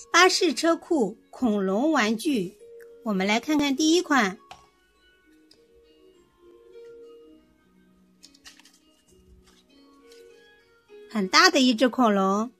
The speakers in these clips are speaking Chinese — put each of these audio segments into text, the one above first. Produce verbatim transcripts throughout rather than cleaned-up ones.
巴士车库恐龙玩具，我们来看看第一款。很大的一只恐龙。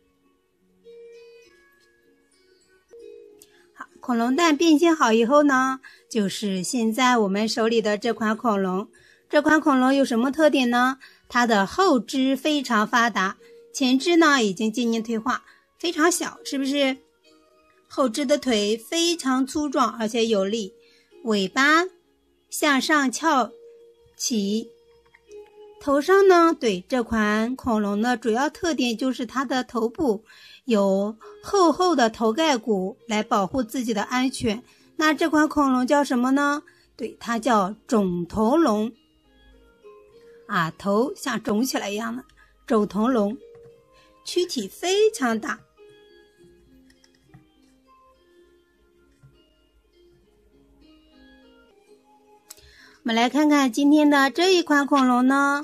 好，恐龙蛋变形好以后呢，就是现在我们手里的这款恐龙。这款恐龙有什么特点呢？它的后肢非常发达，前肢呢已经渐渐退化，非常小，是不是？后肢的腿非常粗壮而且有力，尾巴向上翘起。头上呢，对，这款恐龙的主要特点就是它的头部有厚厚的头盖骨来保护自己的安全。那这款恐龙叫什么呢？对，它叫肿头龙。啊，头像肿起来一样的肿头龙，躯体非常大。我们来看看今天的这一款恐龙呢，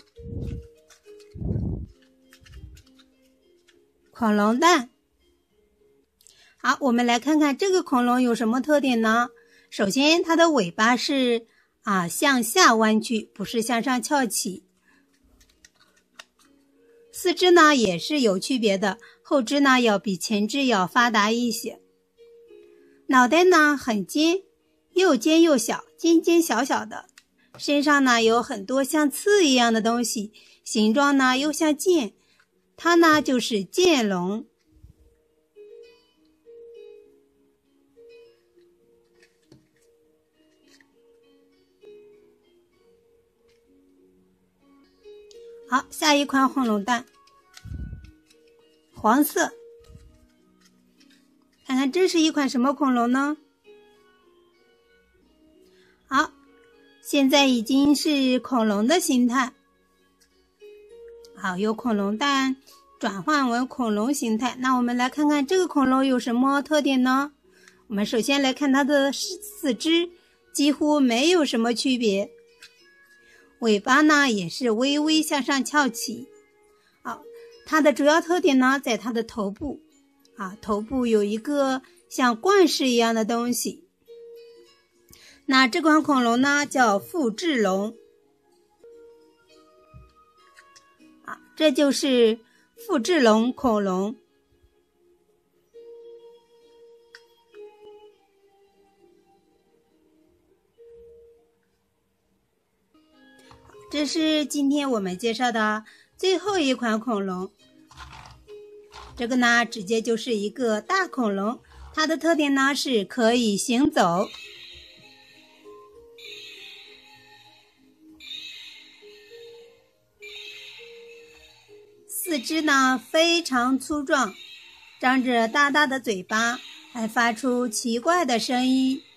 恐龙蛋。好，我们来看看这个恐龙有什么特点呢？首先，它的尾巴是啊向下弯曲，不是向上翘起。四肢呢也是有区别的，后肢呢要比前肢要发达一些。脑袋呢很尖，又尖又小，尖尖小小的。身上呢有很多像刺一样的东西，形状呢又像剑，它呢就是剑龙。好，下一款恐龙蛋，黄色。看看这是一款什么恐龙呢？好，现在已经是恐龙的形态。好，由恐龙蛋转换为恐龙形态。那我们来看看这个恐龙有什么特点呢？我们首先来看它的四肢，几乎没有什么区别。尾巴呢也是微微向上翘起。好，它的主要特点呢在它的头部。啊，头部有一个像冠饰一样的东西。那这款恐龙呢叫复制龙。啊，这就是复制龙恐龙。这是今天我们介绍的最后一款恐龙。这个呢，直接就是一个大恐龙，它的特点呢是可以行走。四肢呢非常粗壮，张着大大的嘴巴，还发出奇怪的声音。